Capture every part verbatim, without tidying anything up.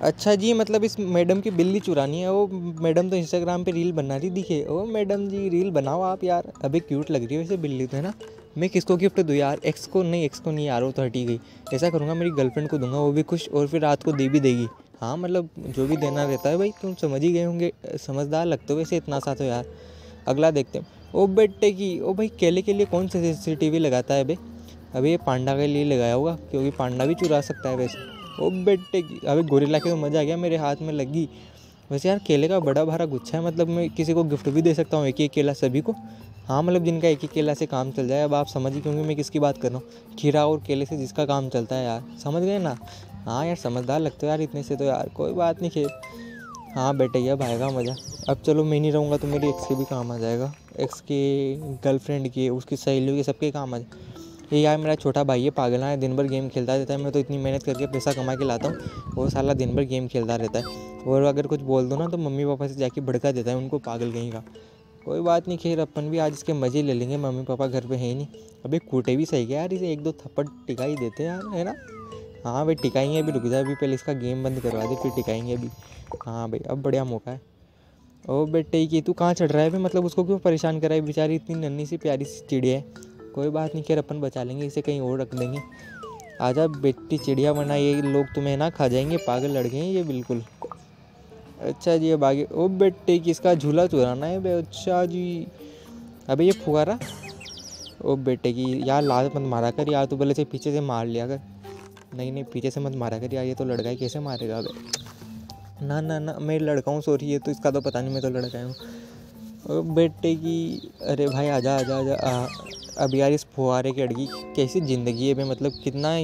अच्छा जी, मतलब इस मैडम की बिल्ली चुरानी है। वो मैडम तो इंस्टाग्राम पे रील बना रही दिखे। ओ मैडम जी रील बनाओ आप यार। अबे क्यूट लग रही है वैसे बिल्ली तो, है ना। मैं किसको गिफ्ट दूँ यार? एक्स को नहीं, एक्स को नहीं यार, वो तो हटी गई। ऐसा करूँगा मेरी गर्लफ्रेंड को दूंगा, वो भी खुश, और फिर रात को दे भी देगी। हाँ मतलब जो भी देना रहता है भाई, तुम समझ ही गए होंगे। समझदार लगते हो वैसे इतना सा तो यार। अगला देखते हैं। ओ बेटे की, ओ भाई केले के लिए कौन सा सी सी टी वी लगाता है बे? अभी ये पांडा के लिए लगाया होगा, क्योंकि पांडा भी चुरा सकता है वैसे। ओ बेटे की, अबे गोरिल्ला के तो मज़ा आ गया, मेरे हाथ में लगी। वैसे यार केले का बड़ा भारा गुच्छा है, मतलब मैं किसी को गिफ्ट भी दे सकता हूँ एक एक केला सभी को। हाँ मतलब जिनका एक एक केला से काम चल जाए। अब आप समझ ही, क्योंकि मैं किसकी बात कर रहा हूँ, खीरा और केले से जिसका काम चलता है यार, समझ गए ना। हाँ यार समझदार लगते हो यार इतने से तो यार, कोई बात नहीं खैर। हाँ बेटे ये अब आएगा मज़ा। अब चलो मैं नहीं रहूँगा तो मेरी एक्स के भी काम आ जाएगा, एक्स के, गर्लफ्रेंड के, उसकी सहेलियों के, सबके काम आ जाए। ये यार मेरा छोटा भाई है, पागल है, दिन भर गेम खेलता रहता है। मैं तो इतनी मेहनत करके पैसा कमा के लाता हूँ, वो साला दिन भर गेम खेलता रहता है। और अगर कुछ बोल दो ना तो मम्मी पापा से जाके भड़का देता है उनको, पागल कहीं का। कोई बात नहीं खैर, अपन भी आज इसके मज़े ले लेंगे। मम्मी पापा घर पे है नहीं। अबे कूटे भी सही गया यार, इसे एक दो थप्पड़ टिका ही देते यार, है ना। हाँ भाई टिकाएंगे अभी, रुक जा अभी, पहले इसका गेम बंद करवा दे फिर टिकाएंगे अभी। हाँ भाई अब बढ़िया मौका है। ओ बेटे की, तू कहाँ चढ़ रहा है भाई? मतलब उसको क्यों परेशान करा है? बेचारी इतनी नन्ही सी प्यारी सी चिड़िया है। कोई बात नहीं खैर, अपन बचा लेंगे इसे, कहीं और रख देंगे। आजा बेटी चिड़िया बना, ये लोग तुम्हें ना खा जाएंगे, पागल लड़के हैं ये बिल्कुल। अच्छा जी अब आगे। ओ बेटे की, इसका झूला चुराना है बे? अच्छा जी। अबे ये फुहारा, ओ बेटे की यार लात मत मारा कर यार, तू भले से पीछे से मार लिया कर। नहीं नहीं पीछे से मत मारा कर यार, ये तो लड़का है, कैसे मारेगा अबे? ना ना ना मैं लड़का हूँ, सॉरी, ये तो इसका तो पता नहीं, मैं तो लड़का हूँ। ओ बेटे की, अरे भाई आजा आजा आजा आ, अब यार इस फुहारे की अड़गी कैसी ज़िंदगी है बे? मतलब कितना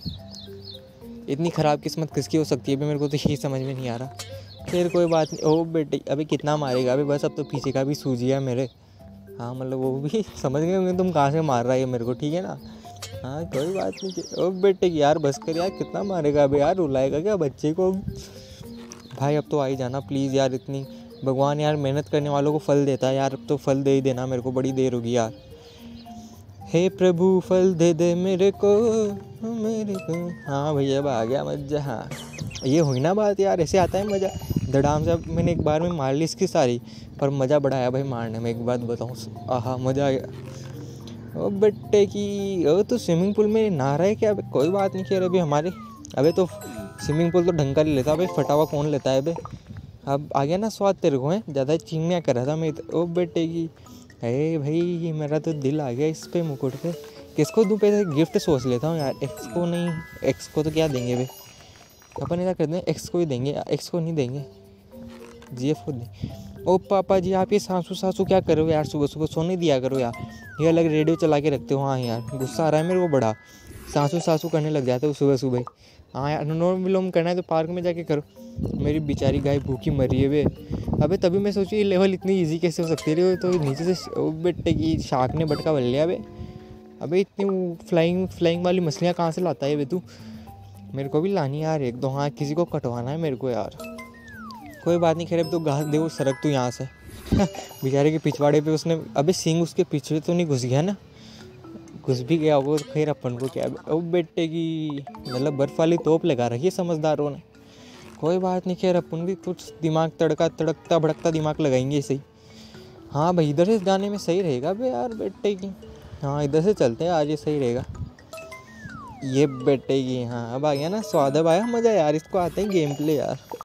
इतनी ख़राब किस्मत किसकी हो सकती है बे? मेरे को तो यही समझ में नहीं आ रहा। फिर कोई बात नहीं। ओ बेटे अभी कितना मारेगा अभी? बस अब तो पीछे का भी सूझ गया मेरे। हाँ मतलब वो भी समझ गए होंगे तुम कहाँ से मार रहा है मेरे को, ठीक है ना। हाँ कोई बात नहीं। ओ बेटे की यार बस कर यार, कितना मारेगा अभी यार? रुलाएगा क्या बच्चे को? भाई अब तो आ ही जाना प्लीज़ यार। इतनी भगवान यार मेहनत करने वालों को फल देता है यार, अब तो फल दे ही देना मेरे को, बड़ी देर होगी यार। हे प्रभु फल दे दे मेरे को, मेरे को। हाँ भैया अब आ गया मजा। हाँ ये हुई ना बात यार, ऐसे आता है मज़ा। धड़ाम से मैंने एक बार में मार ली इसकी सारी, पर मज़ा बड़ा आया भाई मारने में, एक बात बताऊँ। आहा मज़ा आ गया। ओ बेटे की, ओ तो स्विमिंग पूल में नहा रहा है क्या? कोई बात नहीं खैर, अभी हमारे, अबे तो स्विमिंग पूल तो ढंग का नहीं लेता भाई, फटा हुआ कौन लेता है बे? अब आ गया ना स्वाद तेरे को, है ज़्यादा चिंगनिया कर रहा था मैं तो। ओ बेटे की, अरे भाई मेरा तो दिल आ गया इस पे, मुकुट पे। किसको दूँ पहले? गिफ्ट सोच लेता हूँ यार। एक्स को नहीं, एक्स को तो क्या देंगे भाई, अपन ऐसा करते हैं एक्स को ही देंगे, एक्स को नहीं देंगे, जी एफ को देंगे। ओ पापा जी आप ये सासू सासू क्या करो यार, सुबह सुबह सोने दिया करो यार, ये अलग रेडियो चला के रखते हो। हाँ यार गुस्सा आ रहा है मेरे को बड़ा, सासू सासू करने लग जाते हो सुबह सुबह। हाँ यार अनुलोम विलोम करना है तो पार्क में जाके करो। मेरी बेचारी गाय भूखी मर रही है वे। अबे तभी मैं सोची ये लेवल इतनी इजी कैसे हो सकती है? तो नीचे से ओ बेटे की शार्क ने बटका बल लिया बे। अबे इतनी फ्लाइंग फ्लाइंग वाली मछलियाँ कहाँ से लाता है बे तू? मेरे को भी लानी यार एक दो। हाँ किसी को कटवाना है मेरे को यार। कोई बात नहीं खैर, अब तो घास दे वो सरक तू यहाँ से। बेचारे के पिछवाड़े पे उसने, अबे सींग उसके पीछे तो नहीं घुस गया ना? घुस भी गया वो तो खैर अपन को क्या। ओ बेटे की, मतलब बर्फ़ वाली तोप लगा रखी है समझदारों ने। कोई बात नहीं खैर, अपन भी कुछ दिमाग तड़का तड़कता भड़कता दिमाग लगाएंगे सही। हाँ भाई इधर से जाने में सही रहेगा बे यार बेटे की। हाँ इधर से चलते हैं आज, ये सही रहेगा। ये बेटे की, हाँ अब आ गया ना स्वाद, अब आया मज़ा यार, इसको आते हैं गेम प्ले यार।